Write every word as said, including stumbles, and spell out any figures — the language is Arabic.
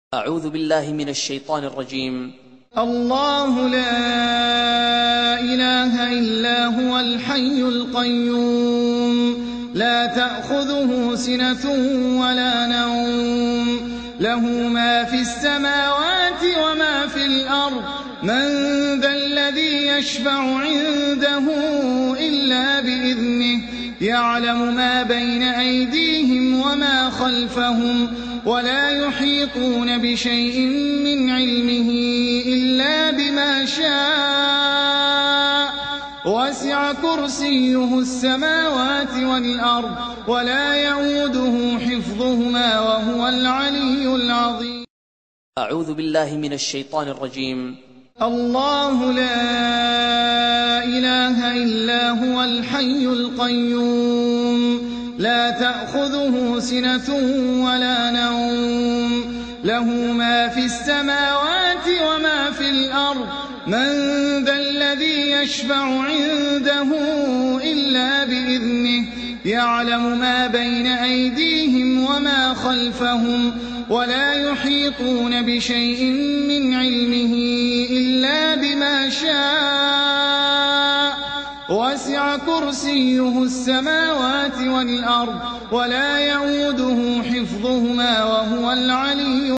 أعوذ بالله من الشيطان الرجيم. الله لا إله إلا هو الحي القيوم لا تأخذه سنة ولا نوم له ما في السماوات وما في الأرض من ذا الذي يشفع عنده إلا بإذنه يعلم ما بين أيديهم وما خلفهم ولا يحيطون بشيء من علمه إلا بما شاء وسع كرسيه السماوات والأرض ولا يئوده حفظهما وهو العلي العظيم. أعوذ بالله من الشيطان الرجيم. الله لا إله إلا هو الحي القيوم لا تأخذه سنة ولا نوم له ما في السماوات وما في الأرض من ذا الذي يشفع عنده إلا بإذنه يعلم ما بين أيديهم وما خلفهم ولا يحيطون بشيء من علمه إلا بما شاء وسع كرسيه السماوات والأرض ولا يئوده حفظهما وهو العلي